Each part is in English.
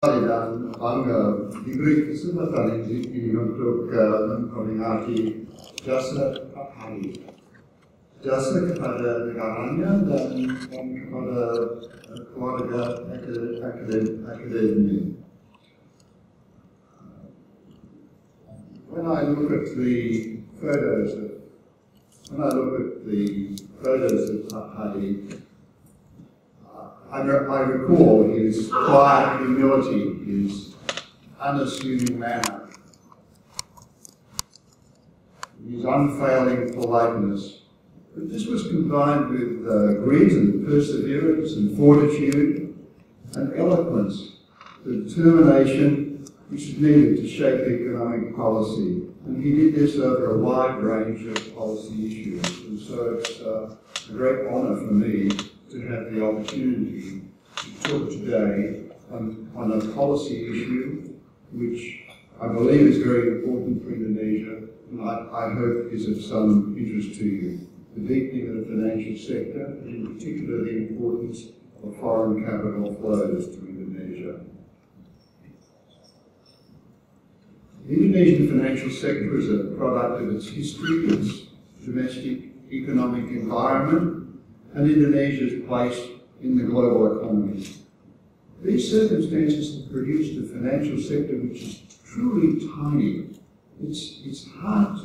dan bangga diberi kesempatan ini untuk memperingati jasa Hari, jasa kepada negaranya dan kepada keluarga akademi. When I look at the photos of Hari, I recall his quiet humility, his unassuming manner, his unfailing politeness. But this was combined with grit and perseverance and fortitude and eloquence, the determination which is needed to shape economic policy. And he did this over a wide range of policy issues. And so it's a great honour for me to have the opportunity to talk today on a policy issue which I believe is very important for Indonesia, and I hope is of some interest to you. The deepening of the financial sector, and in particular the importance of foreign capital flows to Indonesia. The Indonesian financial sector is a product of its history, its domestic economic environment, and Indonesia's place in the global economy. These circumstances have produced a financial sector which is truly tiny. It's hard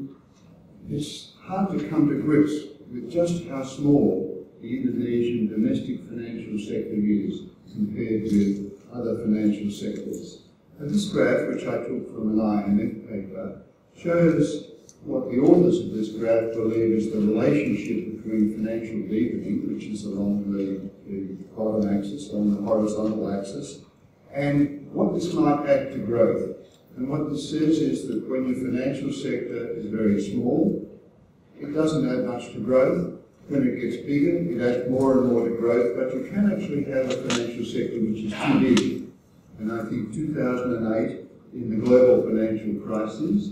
to come to grips with just how small the Indonesian domestic financial sector is compared with other financial sectors. And this graph, which I took from an IMF paper, shows what the authors of this graph believe is the relationship between financial deepening, which is along the bottom axis, on the horizontal axis, and what this might add to growth. And what this says is that when your financial sector is very small, it doesn't add much to growth. When it gets bigger, it adds more and more to growth, but you can actually have a financial sector which is too big. And I think 2008, in the global financial crisis,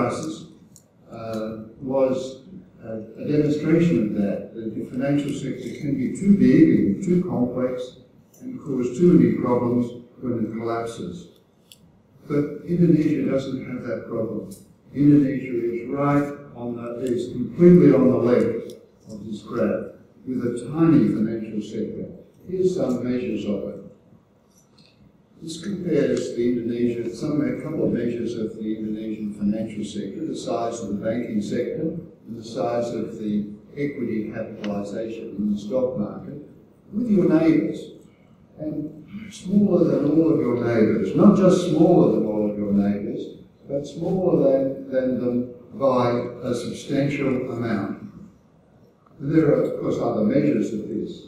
was a demonstration of that the financial sector can be too big and too complex and cause too many problems when it collapses. But Indonesia doesn't have that problem. Indonesia is completely on the left of this graph, with a tiny financial sector. Here's some measures of it. This compares a couple of measures of the Indonesian financial sector, the size of the banking sector and the size of the equity capitalisation in the stock market, with your neighbours. And smaller than all of your neighbours, not just smaller than all of your neighbours, but smaller than them by a substantial amount. And there are, of course, other measures of this.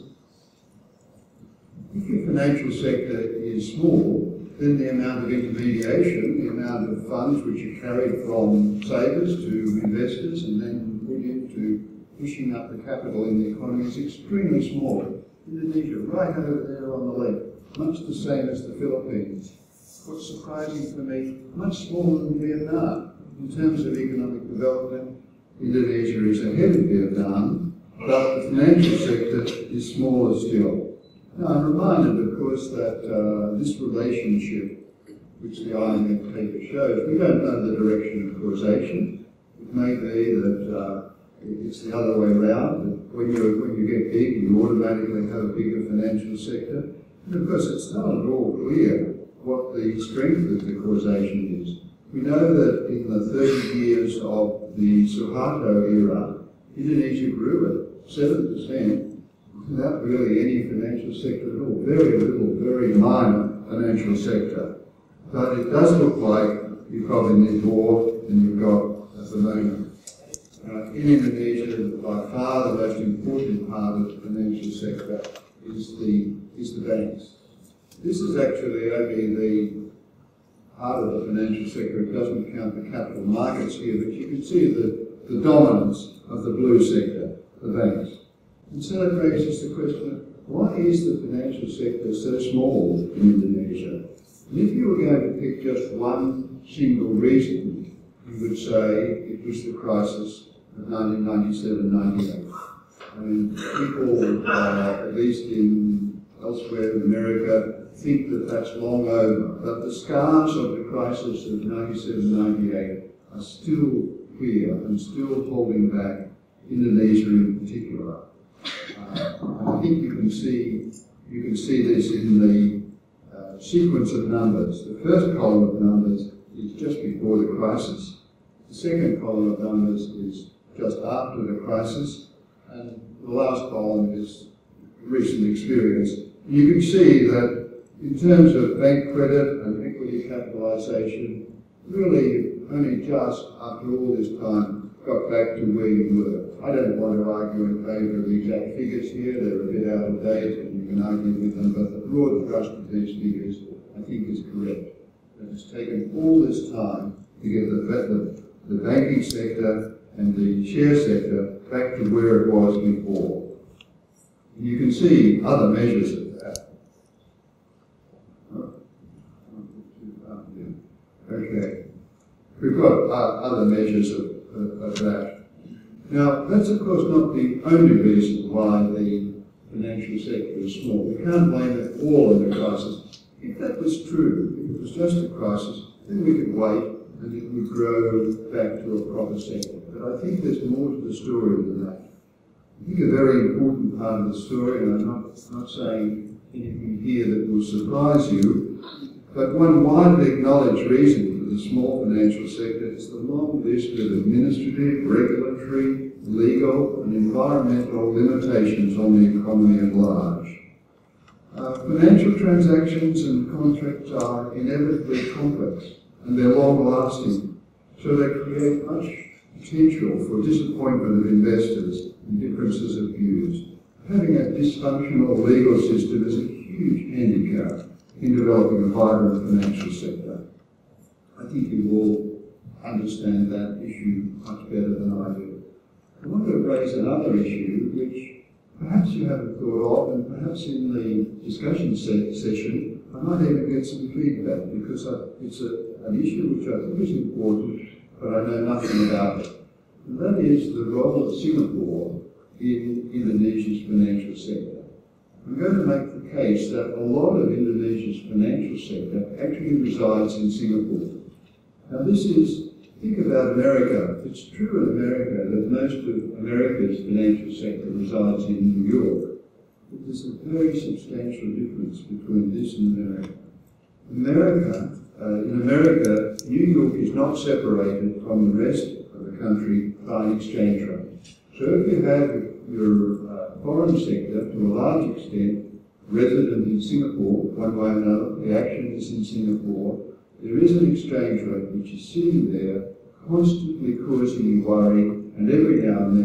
If your financial sector is small, then the amount of intermediation, the amount of funds which are carried from savers to investors and then put into pushing up the capital in the economy is extremely small. Indonesia, right over there on the left, much the same as the Philippines. What's surprising for me, much smaller than Vietnam. In terms of economic development, Indonesia is ahead of Vietnam, but the financial sector is smaller still. Now, I'm reminded, of course, that this relationship, which the IMF paper shows, we don't know the direction of causation. It may be that it's the other way around, that when you get big, you automatically have a bigger financial sector. And of course, it's not at all clear what the strength of the causation is. We know that in the 30 years of the Suharto era, Indonesia grew at 7%. Without really any financial sector at all, very little, very minor financial sector. But it does look like you probably need more than you've got at the moment. In Indonesia, by far the most important part of the financial sector is the banks. This is actually only the part of the financial sector. It doesn't count the capital markets here, but you can see the dominance of the blue sector, the banks. And so it raises the question of why is the financial sector so small in Indonesia? And if you were going to pick just one single reason, you would say it was the crisis of 1997-98. I mean, people, at least elsewhere in America, think that that's long over, but the scars of the crisis of 97-98 are still clear and still holding back Indonesia in particular. I think you can see this in the sequence of numbers. The first column of numbers is just before the crisis. The second column of numbers is just after the crisis, and the last column is recent experience. You can see that in terms of bank credit and equity capitalisation, really only just after all this time got back to where you were. I don't want to argue in favour of the exact figures here, they're a bit out of date and you can argue with them, but the broad thrust of these figures I think is correct. That it's taken all this time to get the banking sector and the share sector back to where it was before. You can see other measures of that. Okay. We've got other measures of that. Now, that's of course not the only reason why the financial sector is small. We can't blame it all on the crisis. If that was true, if it was just a crisis, then we could wait and it would grow back to a proper sector. But I think there's more to the story than that. I think a very important part of the story, and I'm not saying anything here that will surprise you, but one widely acknowledged reason for the small financial sector is the long list of administrative, regulatory, legal and environmental limitations on the economy at large. Financial transactions and contracts are inevitably complex and they're long-lasting, so they create much potential for disappointment of investors and differences of views. Having a dysfunctional legal system is a huge handicap in developing a vibrant financial sector. I think you all understand that issue much better than I do. I want to raise another issue which perhaps you haven't thought of, and perhaps in the discussion session I might even get some feedback, because it's an issue which I think is important, but I know nothing about it. And that is the role of Singapore in Indonesia's financial sector. I'm going to make the case that a lot of Indonesia's financial sector actually resides in Singapore. Now this is, think about America. It's true in America that most of America's financial sector resides in New York. But there's a very substantial difference between this and America. In America, New York is not separated from the rest of the country by an exchange rate. So if you have your foreign sector, to a large extent, resident in Singapore, one way or another, the action is in Singapore, there is an exchange rate which is sitting there, constantly causing you worry, and every now and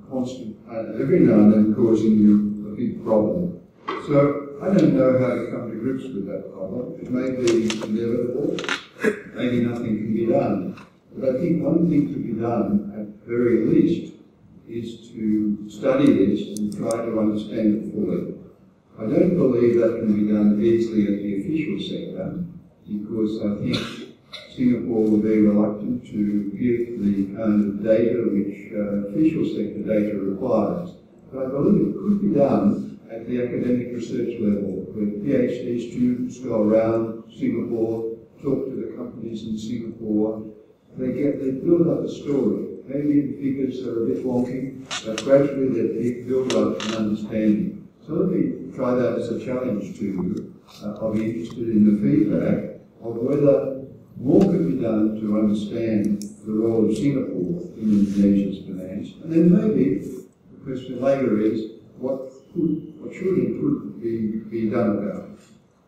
then causing you a big problem. So I don't know how to come to grips with that problem. It may be inevitable, maybe nothing can be done. But I think one thing to be done, at the very least, is to study this and try to understand it fully. I don't believe that can be done easily at the official sector, because I think Singapore will be reluctant to give the kind of data which official sector data requires. But I believe it could be done at the academic research level, where PhD students go around Singapore, talk to the companies in Singapore, they build up a story. Maybe the figures are a bit wonky, but gradually they build up an understanding. So let me try that as a challenge to you. I'll be interested in the feedback of whether more could be done to understand the role of Singapore in Indonesia's finance. And then maybe the question later is, what should and could be done about it?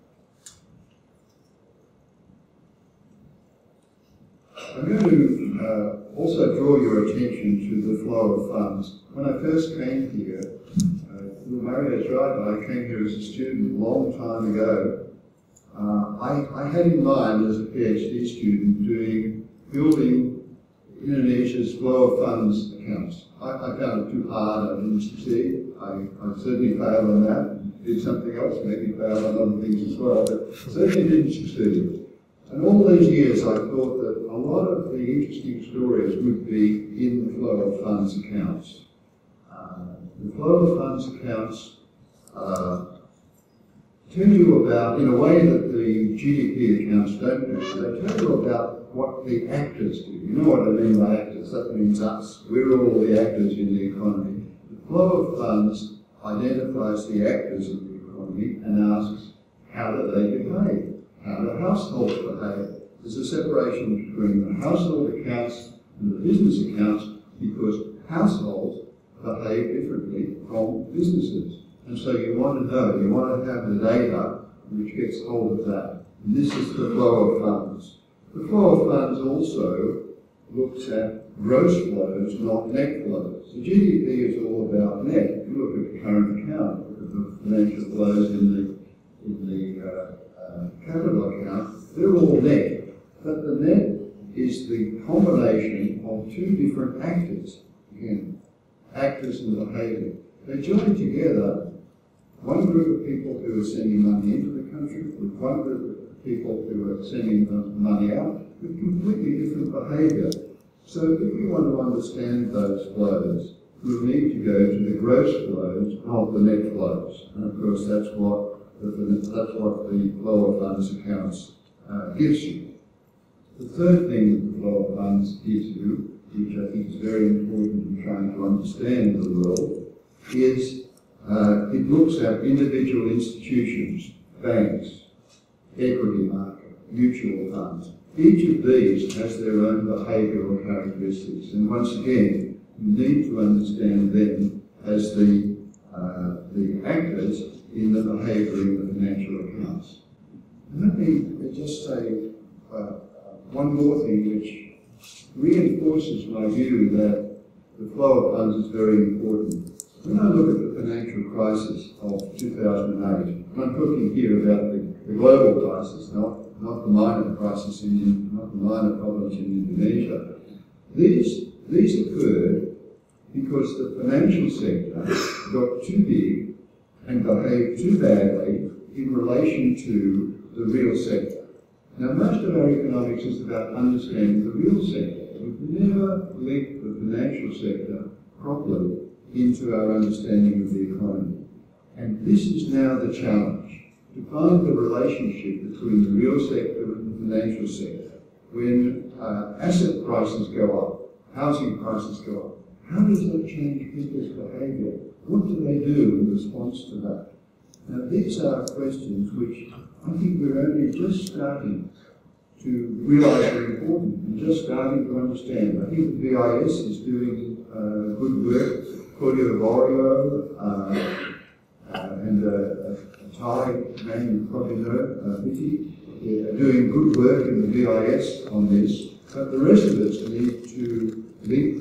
I'm going to also draw your attention to the flow of funds. When I first came here, Mario's right, I came here as a student a long time ago. I had in mind as a PhD student building Indonesia's flow of funds accounts. I found it too hard, I didn't succeed. I certainly failed on that, did something else, maybe failed on other things as well, but certainly didn't succeed. And all these years I thought that a lot of the interesting stories would be in the flow of funds accounts. The flow of funds accounts tell you about, in a way that the GDP accounts don't do, they tell you about what the actors do. You know what I mean by actors? That means us. We're all the actors in the economy. The flow of funds identifies the actors in the economy and asks, how do they behave? How do households behave? There's a separation between the household accounts and the business accounts because households behave differently from businesses. And so you want to know, you want to have the data which gets hold of that. And this is the flow of funds. The flow of funds also looks at gross flows, not net flows. The GDP is all about net. If you look at the current account, look at the financial flows in the capital account, they're all net. But the net is the combination of two different actors. Again, actors and behaviour. They join together one group of people who are sending money into the country with one group of people who are sending the money out with completely different behaviour. So if we want to understand those flows, we'll need to go to the gross flows, not the net flows. And of course that's what the flow of funds accounts gives you. The third thing that the flow of funds gives you, which I think is very important in trying to understand the world, is it looks at individual institutions, banks, equity market, mutual funds. Each of these has their own behavioural characteristics, and once again, you need to understand them as the actors in the behaviour in the financial accounts. And let me just say one more thing which reinforces my view that the flow of funds is very important. When I look at the financial crisis of 2008, and I'm talking here about the global crisis, not the minor crisis not the minor problems in Indonesia. These occurred because the financial sector got too big and behaved too badly in relation to the real sector. Now, most of our economics is about understanding the real sector. We've never linked the financial sector properly into our understanding of the economy. And this is now the challenge, to find the relationship between the real sector and the financial sector. When asset prices go up, housing prices go up, how does that change people's behaviour? What do they do in response to that? Now, these are questions which I think we're only just starting to realise are important and just starting to understand. I think the BIS is doing good work. Claudio Borio and a Thai man you probably know, Vicky, are doing good work in the BIS on this. But the rest of us need to link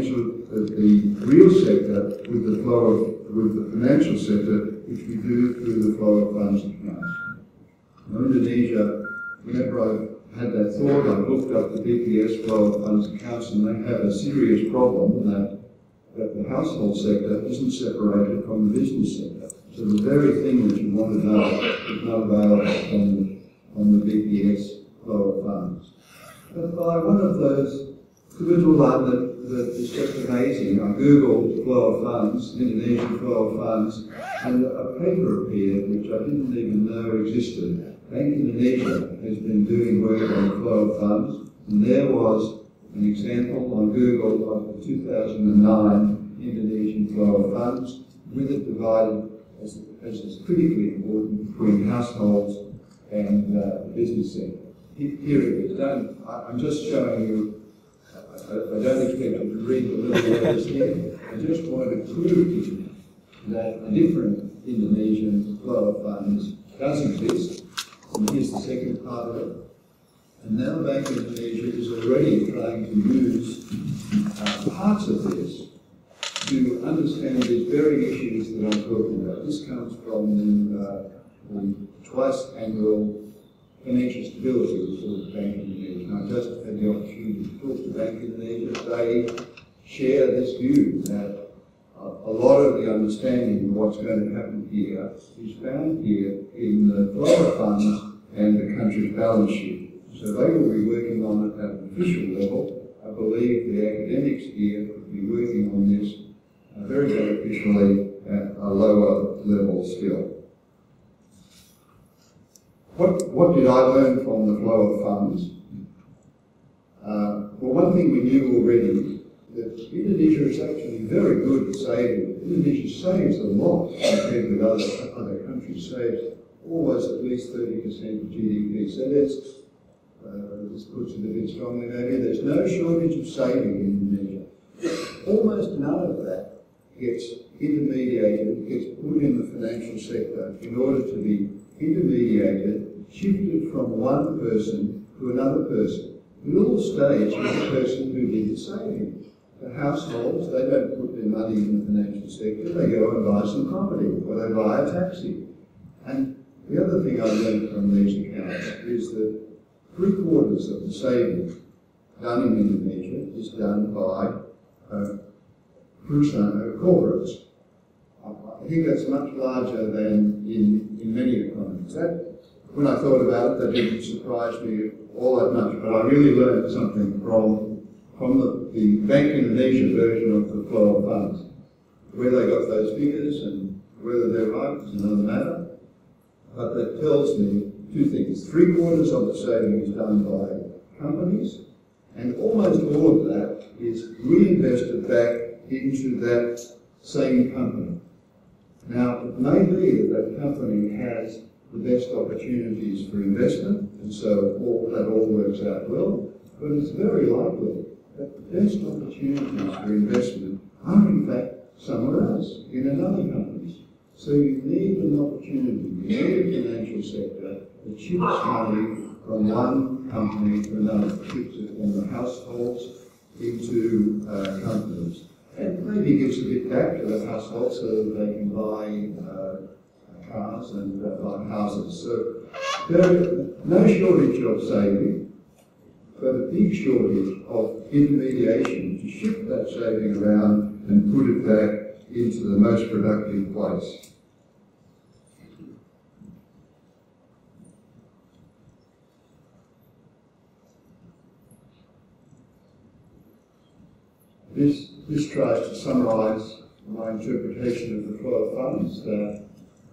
the real sector with the financial sector, which we do through the flow of funds accounts. In Indonesia, whenever I've had that thought, I've looked up the BPS flow of funds accounts, and they have a serious problem that the household sector isn't separated from the business sector. So the very thing that you want to know is not available on the BPS flow of funds. But by one of those, the little one that is just amazing, I googled flow of funds, Indonesian flow of funds, and a paper appeared which I didn't even know existed. Bank Indonesia has been doing work on the flow of funds, and there was an example on Google of the 2009 Indonesian flow of funds, with it divided as is critically important between households and the business sector. Here it is done. I'm just showing you, I don't expect you to read the little letters here. I just want to prove to you that a different Indonesian flow of funds does exist. And here's the second part of it. And now Bank Indonesia is already trying to use parts of this to understand these very issues that I'm talking about. This comes from the twice annual financial stability report of Bank Indonesia. And I just had the opportunity to talk to Bank Indonesia. They share this view that a lot of the understanding of what's going to happen here is found here in the flow of funds and the country's balance sheet. So they will be working on it at an official level. I believe the academics here could be working on this very beneficially at a lower level still. What did I learn from the flow of funds? Well, one thing we knew already, that Indonesia is actually very good at saving. Indonesia saves a lot compared with other countries, saves almost at least 30% of GDP. So this puts it a bit strongly maybe, there's no shortage of saving in Indonesia. Almost none of that gets intermediated, gets put in the financial sector in order to be intermediated, shifted from one person to another person. It all stays with the person who did the saving. The households, they don't put their money in the financial sector, they go and buy some property, or they buy a taxi. And the other thing I learned from these accounts is that 3/4 of the saving done in Indonesia is done by corporates. I think that's much larger than in many economies. When I thought about it, that didn't surprise me all that much, but I really learned something from the Bank Indonesia version of the flow of funds. Where they got those figures and whether they're right is another matter, but that tells me two things. 3/4 of the saving is done by companies, and almost all of that is reinvested back into that same company. Now, it may be that that company has the best opportunities for investment, and so that all works out well, but it's very likely that the best opportunities for investment are in fact somewhere else, in another company. So you need an opportunity, you need a financial sector that shifts money from one company to another, shifts it from the households into companies, and maybe gives a bit back to the households so that they can buy cars and buy houses. So there is no shortage of saving, but a big shortage of intermediation to shift that saving around and put it back into the most productive place. This tries to summarise my interpretation of the flow of funds, that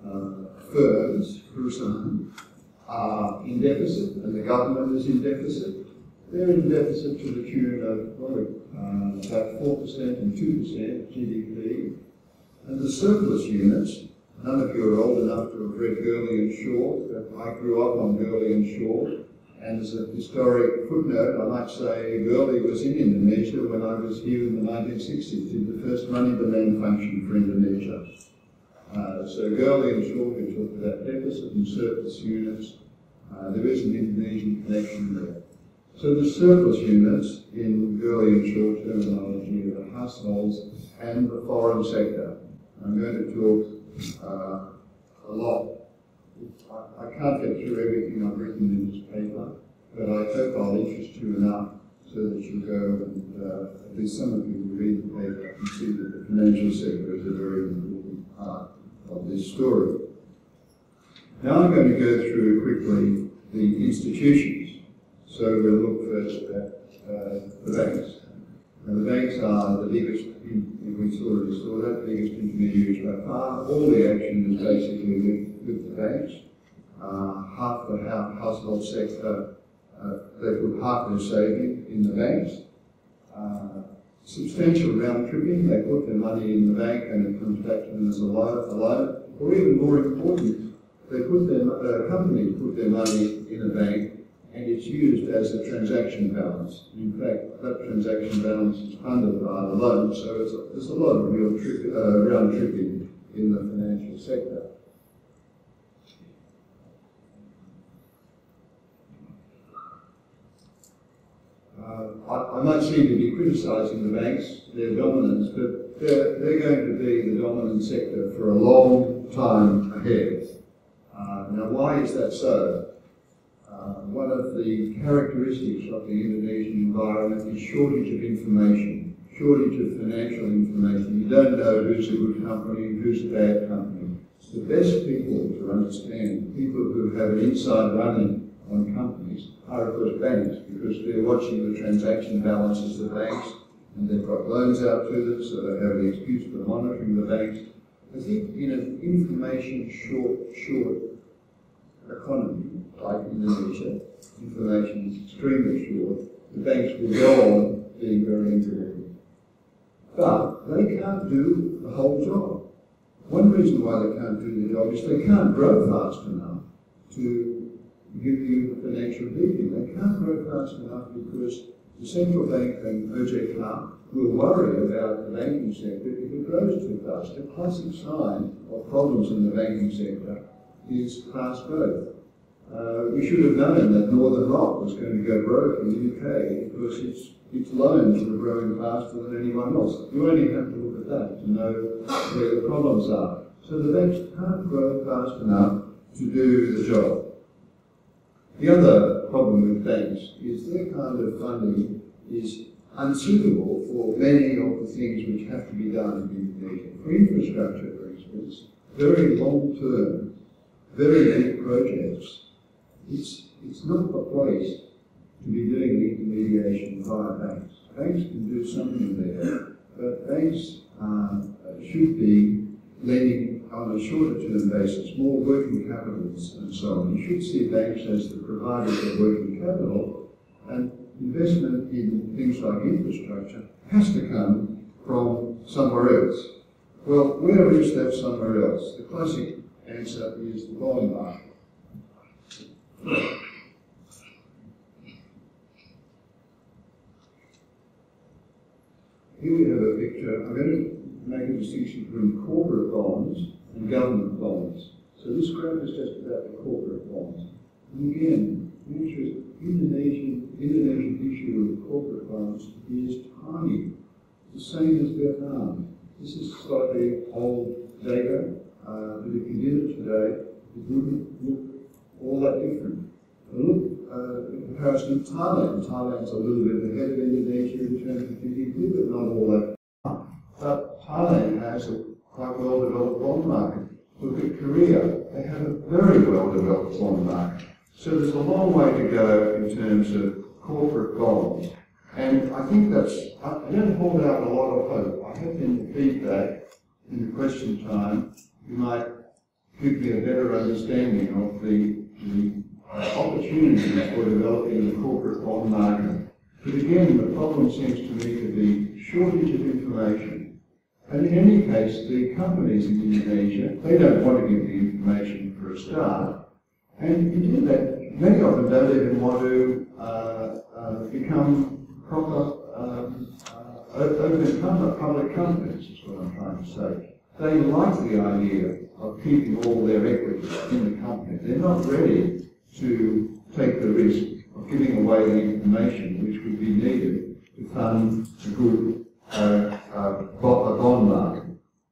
firms, perusahaan, are in deficit and the government is in deficit. They're in deficit to the tune of about 4% and 2% GDP. And the surplus units, none of you are old enough to have read Gurley and Shaw, but I grew up on Gurley and Shaw. And as a historic footnote, I might say Gurley was in Indonesia when I was here in the 1960s, did the first money-demand function for Indonesia. So Gurley and Shaw who talked about deficit and surplus units. There is an Indonesian connection there. So the surplus units in Gurley and Shaw terminology are the households and the foreign sector. I'm going to talk a lot. I can't get through everything I've written in this paper, but I hope I'll interest you enough so that you go and at least some of you will read the paper and see that the financial sector is a very important part of this story. Now I'm going to go through quickly the institutions. So we'll look first at the banks. And the banks are the biggest, we already saw that, biggest intermediaries by far. All the action is basically with the banks. Half the household sector, they put half their saving in the banks. Substantial round tripping, they put their money in the bank and it comes back to them as a loan. Or even more important, they put their companies put their money in a bank and it's used as a transaction balance. In fact, that transaction balance is funded by the loan, so there's a lot of real round tripping in the financial sector. I might seem to be criticising the banks, their dominance, but they're going to be the dominant sector for a long time ahead. Now, why is that so? One of the characteristics of the Indonesian environment is shortage of information, shortage of financial information. You don't know who's a good company, who's a bad company. The best people to understand, people who have an inside running on companies, are of course banks, because they're watching the transaction balances of banks and they've got loans out to them, so they have an excuse for monitoring the banks. I think in an information short economy, like Indonesia, information is extremely short, the banks will go on being very independent. But they can't do the whole job. One reason why they can't do the job is they can't grow fast enough to give you financial beating. They can't grow fast enough because the central bank and OJK will worry about the banking sector if it grows too fast. A classic sign of problems in the banking sector is fast growth. We should have known that Northern Rock was going to go broke in the UK because its loans were growing faster than anyone else. You only have to look at that to know where the problems are. So the banks can't grow fast enough to do the job. The other problem with banks is their kind of funding is unsuitable for many of the things which have to be done in Indonesia. For infrastructure, for instance, very long-term, very big projects, it's not the place to be doing the intermediation via banks. Banks can do something there, but banks should be lending on a shorter-term basis, more working capitals and so on. You should see banks as the providers of working capital, and investment in things like infrastructure has to come from somewhere else. Well, where is that somewhere else? The classic answer is the bond market. Here we have a picture. I'm going to make a distinction between corporate bonds and government bonds. So this graph is just about the corporate bonds. And again, the Indonesian issue of corporate bonds is tiny. The same as Vietnam. This is slightly old data, but if you did it today, it wouldn't look all that different. Look, in comparison to Thailand. Thailand's a little bit ahead of Indonesia in terms of GDP, but not all that. But Thailand has a quite well-developed bond market. Look at Korea. They have a very well-developed bond market. So there's a long way to go in terms of corporate bonds. And I think that's, I don't hold out a lot of hope. I hope in the feedback, in the question time, you might give me a better understanding of the opportunities for developing the corporate bond market. But again, the problem seems to me to be shortage of information. And in any case, the companies in Indonesia, they don't want to give the information for a start. And indeed, that many of them don't even want to become proper open public companies, is what I'm trying to say. They like the idea of keeping all their equity in the company. They're not ready to take the risk of giving away the information which would be needed to fund a good bond market.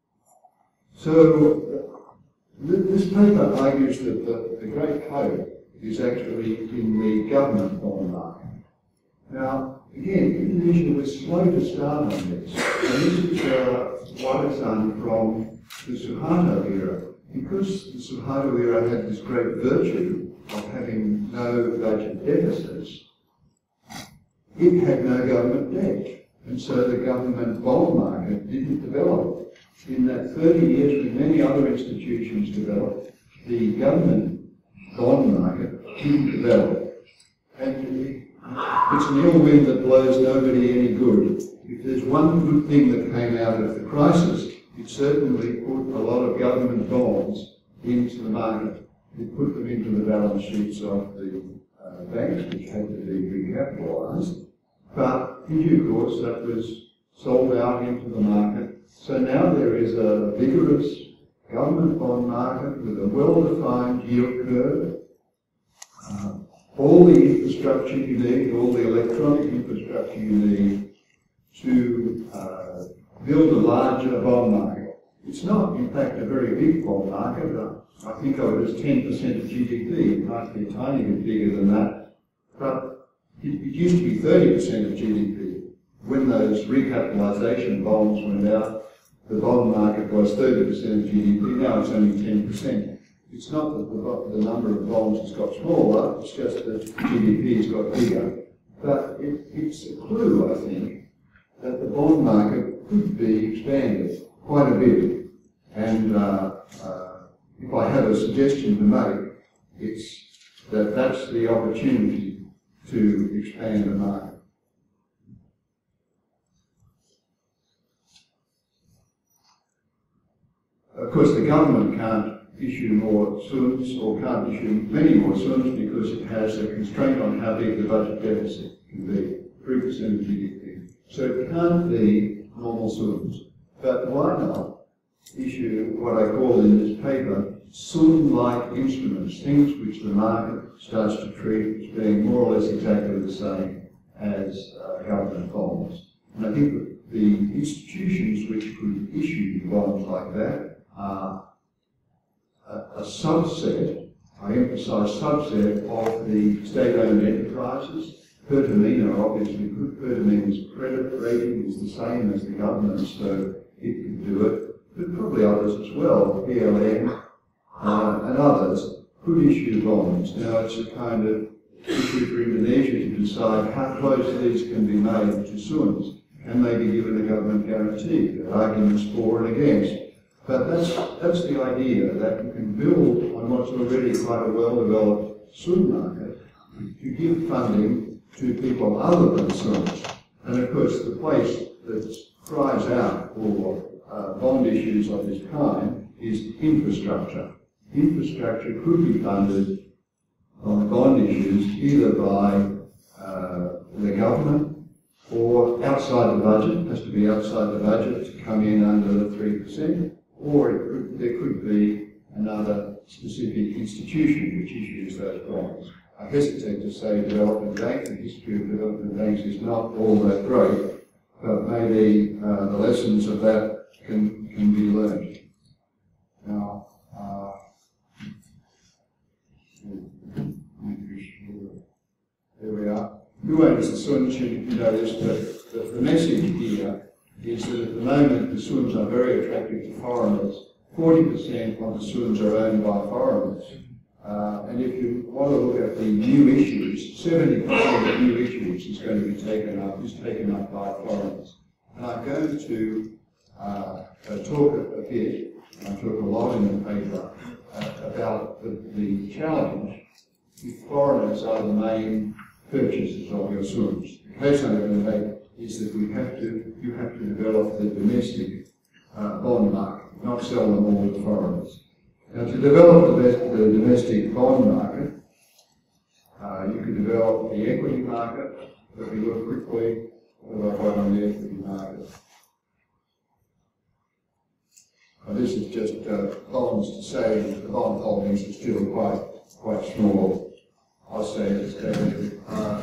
So this paper argues that the great hope is actually in the government bond market. Now, again, Indonesia was slow to start on this, and this is what is done from the Suharto era. Because the Suharto era had this great virtue of having no budget deficits, it had no government debt, and so the government bond market didn't develop. In that 30 years, when many other institutions developed, the government bond market didn't develop. And it's an ill wind that blows nobody any good. If there's one good thing that came out of the crisis, it certainly put a lot of government bonds into the market. It put them into the balance sheets of the banks, which had to be recapitalised. But in due course, that was sold out into the market. So now there is a vigorous government bond market with a well-defined yield curve. All the infrastructure you need, all the electronic infrastructure you need to build a larger bond market. It's not, in fact, a very big bond market. I think of it as 10% of GDP. It might be a tiny bit bigger than that. But it used to be 30% of GDP. When those recapitalisation bonds went out, the bond market was 30% of GDP. Now it's only 10%. It's not that the number of bonds has got smaller, it's just that GDP has got bigger. But it's a clue, I think, that the bond market could be expanded quite a bit. And if I have a suggestion to make, it's that's the opportunity to expand the market. Of course, the government can't issue more SUNs or can't issue many more SUNs because it has a constraint on how big the budget deficit can be, 3% of GDP. So it can't be normal SUNs. But why not issue what I call in this paper SUN-like instruments, things which the market starts to treat as being more or less exactly the same as government bonds. And I think that the institutions which could issue bonds like that are a subset, I emphasise subset, of the state-owned enterprises. Pertamina obviously could. Pertamina's credit rating is the same as the government, so it could do it. But probably others as well, PLN and others, could issue bonds. Now it's a kind of issue for Indonesia to decide how close these can be made to SUNs. Can they be given a government guarantee? There are arguments for and against. But that's the idea, that you can build on what's already quite a well-developed SUN market to give funding to people other than SUNs. And of course, the place that cries out for bond issues of this kind is infrastructure. Infrastructure could be funded on bond issues either by the government or outside the budget, has to be outside the budget to come in under the 3%, or there could be another specific institution which issues those bonds. I hesitate to say development bank. The history of development banks is not all that great, but maybe the lessons of that can be learned. Now, there we are. Who owns the SUNs? You know this, but the message here is that at the moment the SUNs are very attractive to foreigners. 40% of the SUNs are owned by foreigners. And if you want to look at the new issues, 70% of new issues is going to be taken up by foreigners. And I'm going to talk a bit, I talk a lot in the paper, about the challenge if foreigners are the main purchasers of your SUNs. The case I'm going to make is that you have to develop the domestic bond market, not sell them all to foreigners. Now, to develop the domestic bond market, you can develop the equity market. Let me look quickly what I've got on the equity market. This is just bonds to say that the bond holdings are still quite small. I'll say it's going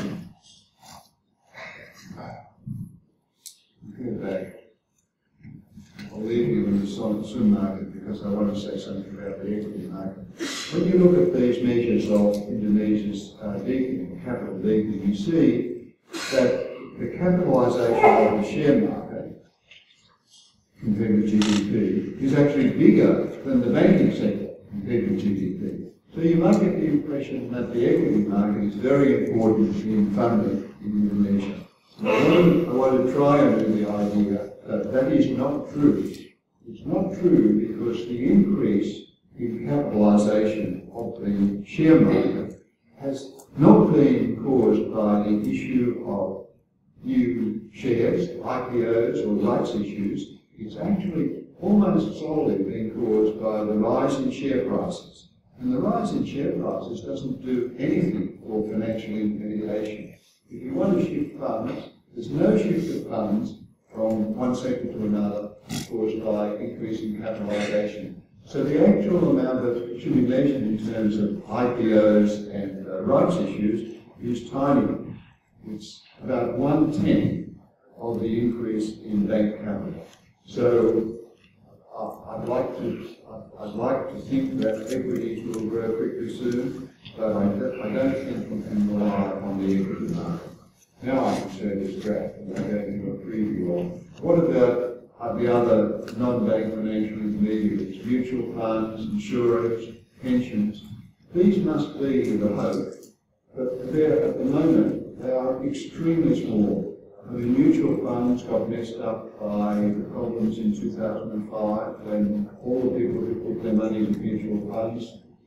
go back. I'll leave you in the SUN market because I want to say something about the equity market. When you look at these measures of Indonesia's deepening, capital deepening, you see that the capitalisation of the share market compared with GDP is actually bigger than the banking sector compared with GDP. So you might get the impression that the equity market is very important in funding in Indonesia. I want to try and do the idea that that is not true. It's not true because the increase in capitalisation of the share market has not been caused by the issue of new shares, IPOs or rights issues. It's actually almost solely been caused by the rise in share prices. And the rise in share prices doesn't do anything for financial intermediation. If you want to shift funds, there's no shift of funds from one sector to another caused by increasing capitalisation. So the actual amount that should be measured in terms of IPOs and rights issues is tiny. It's about 1/10 of the increase in bank capital. So I'd like to think that equities will grow quickly soon, but I don't think we can rely on the equity market. Now I can show this graph, and I'm going to do a preview of what about the other non-bank financial intermediaries, mutual funds, insurers, pensions. These must be the hope, but they're, at the moment, they are extremely small. The mutual funds got messed up by the problems in 2005 when all the people who put their money in mutual funds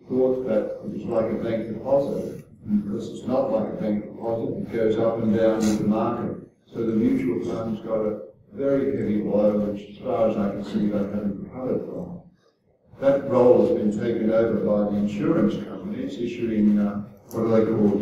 thought that it was like a bank deposit, and because it's not like a bank deposit, it goes up and down with the market. So the mutual funds got a very heavy blow, which as far as I can see, they haven't recovered from. That role has been taken over by the insurance companies, issuing what are they called,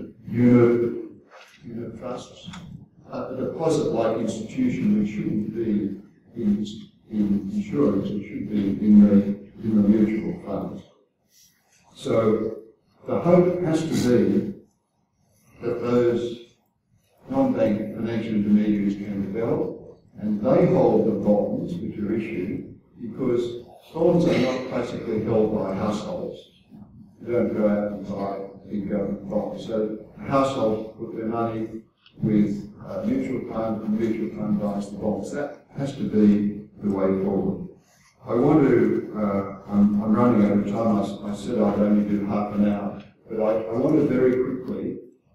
unit trusts. A deposit-like institution which shouldn't be in insurance, it should be in the mutual funds. So the hope has to be that those non-bank financial intermediaries can develop, and they hold the bonds which are issued, because bonds are not classically held by households. You don't go out and buy big government bonds. So households put their money with mutual funds, and mutual fund buys the bonds. That has to be the way forward. I want to, I'm running out of time. I said I'd only do half an hour, but I want to very quickly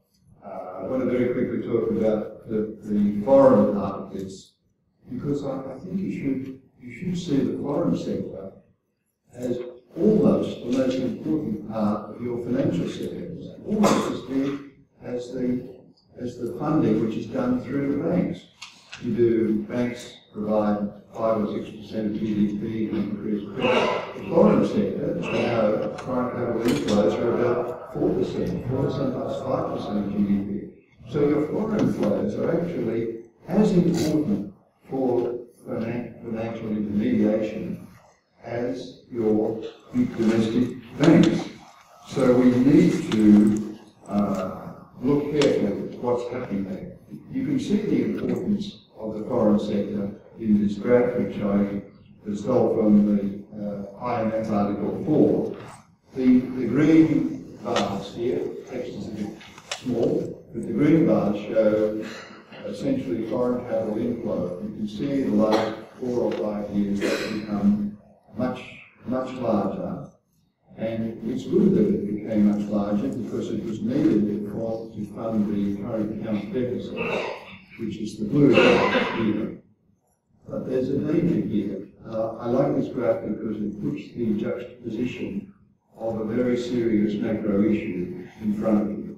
talk about the foreign part of this, because I think you should see the foreign sector as almost the most important part of your financial sector, almost as big as the funding which is done through the banks. Banks provide 5 or 6% of GDP and increase credit. The foreign sector, as we know, foreign capital inflows are about 4%, 4% plus 5% of GDP. So your foreign flows are actually as important for financial intermediation as your big domestic banks. So we need to look carefully at what's happening there. You can see the importance of the foreign sector in this graph, which I stole from the IMF Article 4. The green bars here, text is a bit small, but the green bars show essentially foreign capital inflow. You can see the last 4 or 5 years that's become much larger, and it's good that it became much larger because it was needed to fund the current account deficit, which is the blue bar here. But there's a danger here. I like this graph because it puts the juxtaposition of a very serious macro issue in front of you.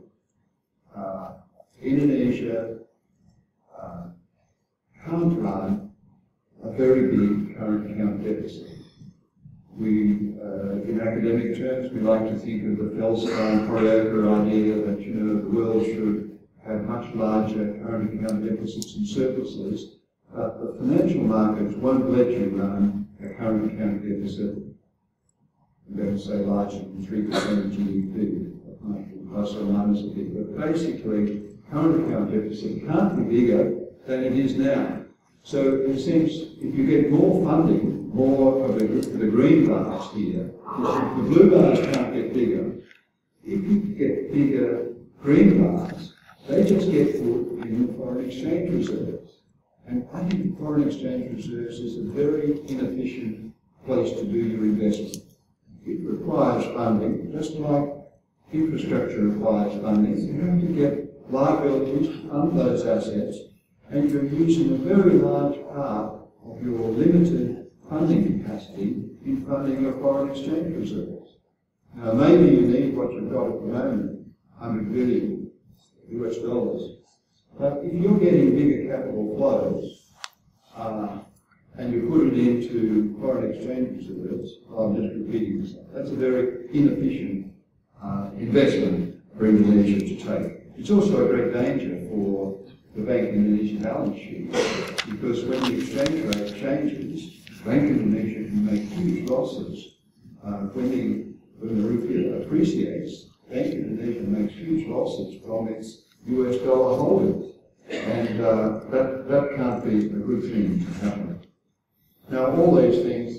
Indonesia can't run a very big current account deficit. In academic terms, we like to think of the Feldstein-Horioka idea that, the world should have much larger current account deficits and surpluses, but the financial markets won't let you run a current account deficit, I'm going to say larger than 3% of GDP, that might be plus or minus a bit, but basically, current account deficit can't be bigger than it is now. So in a sense, if you get more funding, more of the green bars here, the blue bars can't get bigger. If you get bigger green bars, they just get put in the foreign exchange reserves. And I think foreign exchange reserves is a very inefficient place to do your investment. It requires funding, just like infrastructure requires funding. You have to get liabilities to fund those assets, and you're using a very large part of your limited funding capacity in funding your foreign exchange reserves. Now, maybe you need what you've got at the moment, 100 billion US dollars. But if you're getting bigger capital flows and you put it into foreign exchange reserves, I'm just repeating this, that's a very inefficient investment for Indonesia to take. It's also a great danger for the Bank of Indonesia balance sheet, because when the exchange rate changes, Bank of Indonesia can make huge losses. When the rupiah appreciates, Bank of Indonesia makes huge losses from its US dollar holdings, and that can't be a good thing to happen. Now, all these things,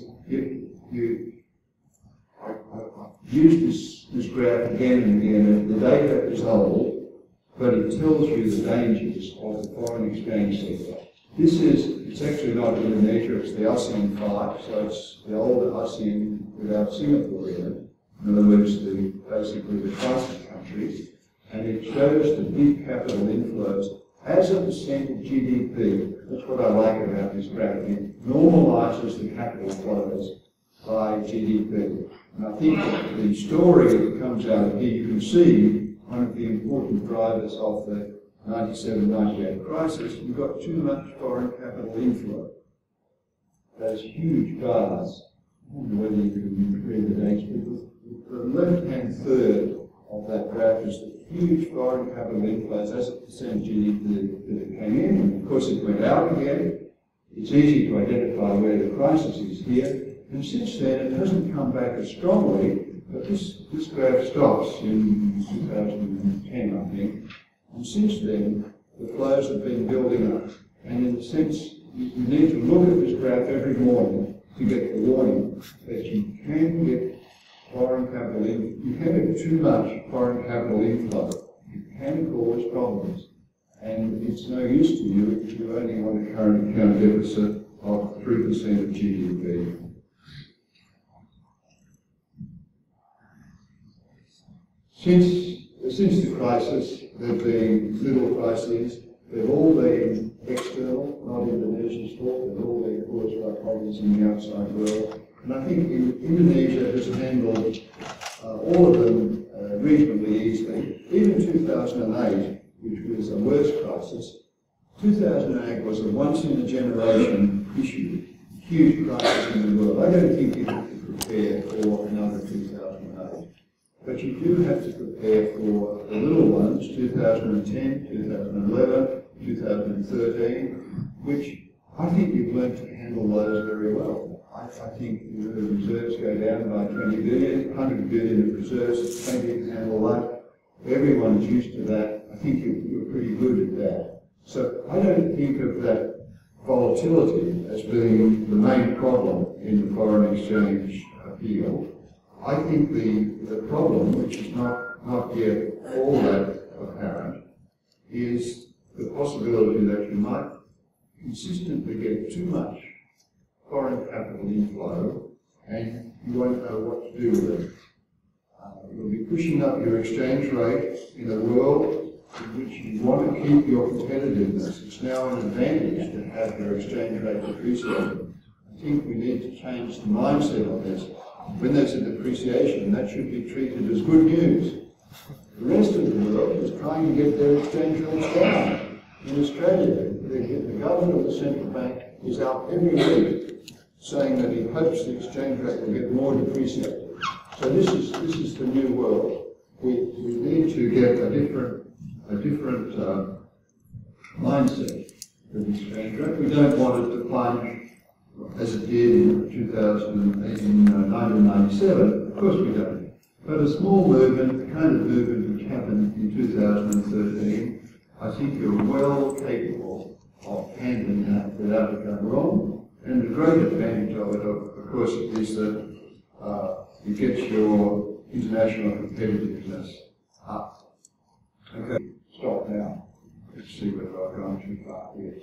I've used this graph again and again. The data is old, but it tells you the dangers of the foreign exchange sector. It's actually not Indonesia, it's the ASEAN 5, so it's the older ASEAN without Singapore in it. In other words, basically the classic countries. And it shows the big capital inflows as a percent of GDP. That's what I like about this graph. It normalizes the capital flows by GDP. And I think that the story that comes out of here, you can see one of the important drivers of the 97-98 crisis. You've got too much foreign capital inflow. Those huge bars, I don't know whether you can read the dates, but the left-hand third of that graph is the huge foreign capital inflows as a percentage of GDP that came in, and of course it went out again. It's easy to identify where the crisis is here, and since then it hasn't come back as strongly, but this graph stops in 2010, I think, and since then the flows have been building up, and in a sense you need to look at this graph every morning to get the warning that you can get foreign capital in, you can have too much foreign capital inflow. It can cause problems. And it's no use to you if you only want a current account deficit of 3% of GDP. Since the crisis, there have been little crises. They've all been external, not Indonesia's fault. They've all been caused by problems in the outside world. And I think Indonesia has handled all of them reasonably easily. Even 2008, which was a worse crisis, 2008 was a once-in-a-generation issue, huge crisis in the world. I don't think you have to prepare for another 2008. But you do have to prepare for the little ones, 2010, 2011, 2013, which I think you've learned to handle those very well. I think the reserves go down by 20 billion, 100 billion of reserves, it's plenty to handle that. Everyone's used to that. I think you're pretty good at that. So I don't think of that volatility as being the main problem in the foreign exchange appeal. I think the problem, which is not yet all that apparent, is the possibility that you might consistently get too much foreign capital inflow and you won't know what to do with it. You'll be pushing up your exchange rate in a world in which you want to keep your competitiveness. It's now an advantage to have your exchange rate depreciating. I think we need to change the mindset on this. When there's a depreciation, that should be treated as good news. The rest of the world is trying to get their exchange rates down. In Australia, the governor of the central bank is out every week saying that he hopes the exchange rate will get more depreciated. So this is the new world. We need to get a different mindset for the exchange rate. We don't want it to plunge as it did in 1997. Of course we don't. But a small movement, the kind of movement which happened in 2013, I think you're well capable of handling that without it going wrong. And the great advantage of it, of course, is that it gets your international competitiveness up. Okay, stop now. Let's see whether I've gone too far here.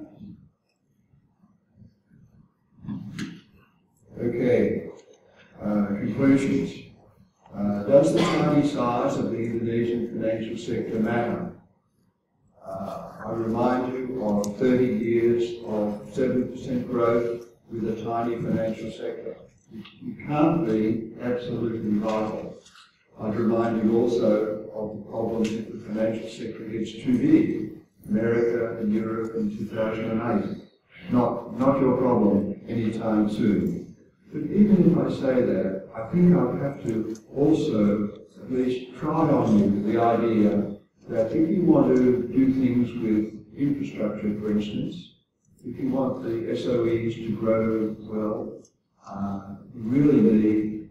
Okay, conclusions. Does the tiny size of the Indonesian financial sector matter? I remind you of 30 years of 7% growth with a tiny financial sector. You can't be absolutely vital. I'd remind you also of the problems if the financial sector gets too big. America and Europe in 2008. Not your problem anytime soon. But even if I say that, I think I'd have to also at least try on you the idea that if you want to do things with infrastructure, for instance, if you want the SOEs to grow well, you really need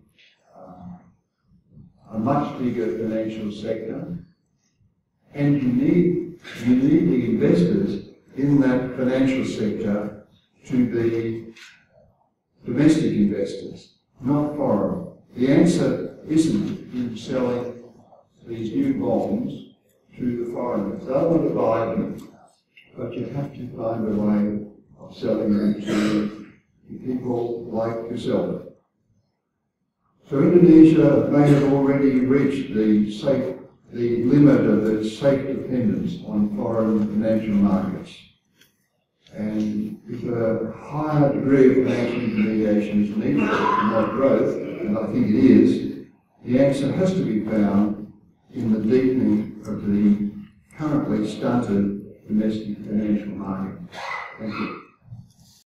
a much bigger financial sector, and you need the investors in that financial sector to be domestic investors, not foreign. The answer isn't in selling these new bonds to the foreigners. They want to buy them, but you have to find a way of selling them to people like yourself. So Indonesia may have already reached the limit of its safe dependence on foreign financial markets. And if a higher degree of financial intermediation is needed to promote growth, and I think it is, the answer has to be found in the deepening of the currently stunted domestic financial market. Thank you.